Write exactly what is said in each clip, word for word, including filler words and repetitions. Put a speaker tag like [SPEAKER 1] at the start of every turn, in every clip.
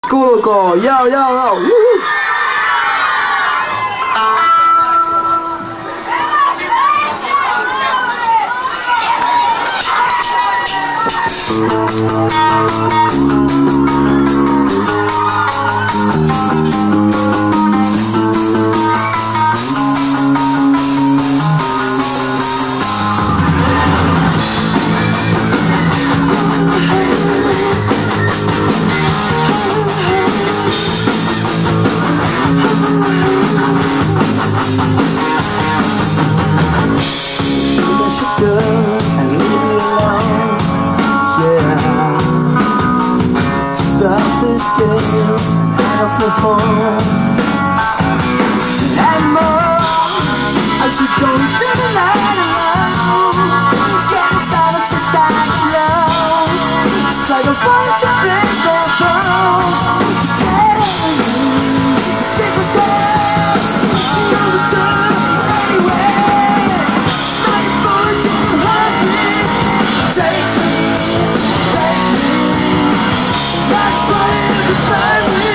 [SPEAKER 1] Cool, cool, yo, yo, yo, woo! And more, I should go to the night alone. Get us out of the side alone. It's like a fight to break the bones. Get over you, stick with them. No return anyway. Like a fortune, hurt me. Take me, take me. Like fire to burn me.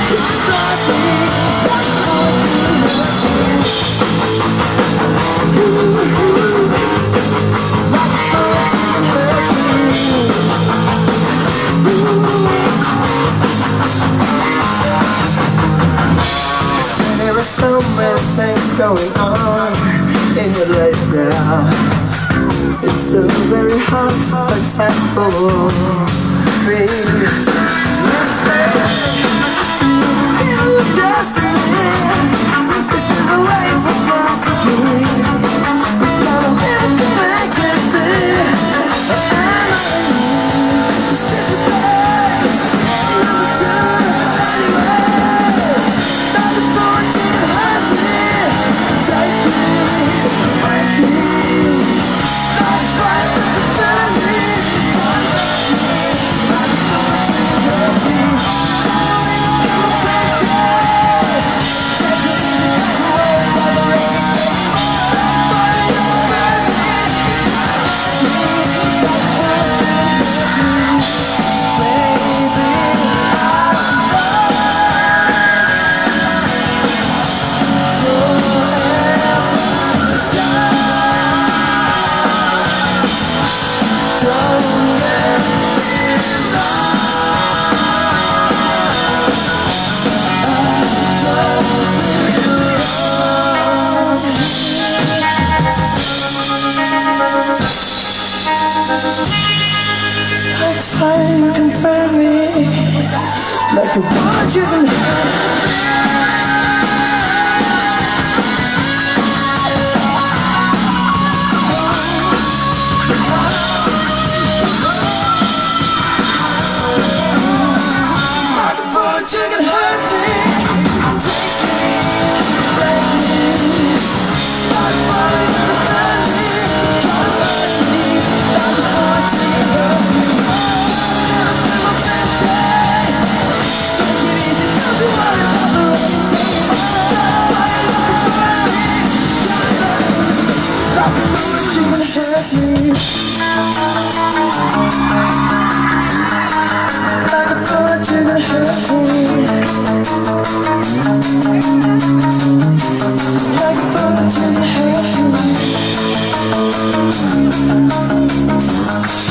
[SPEAKER 1] There are so many things going on in your life now. It's so very hard to protect for me. Fire, you can burn me like a bullet you can hurt. Like a bullet you can hurt me. Take me, break me. Like fire, you can burn me. Try to burn me. Like a bullet you can hurt me. Like a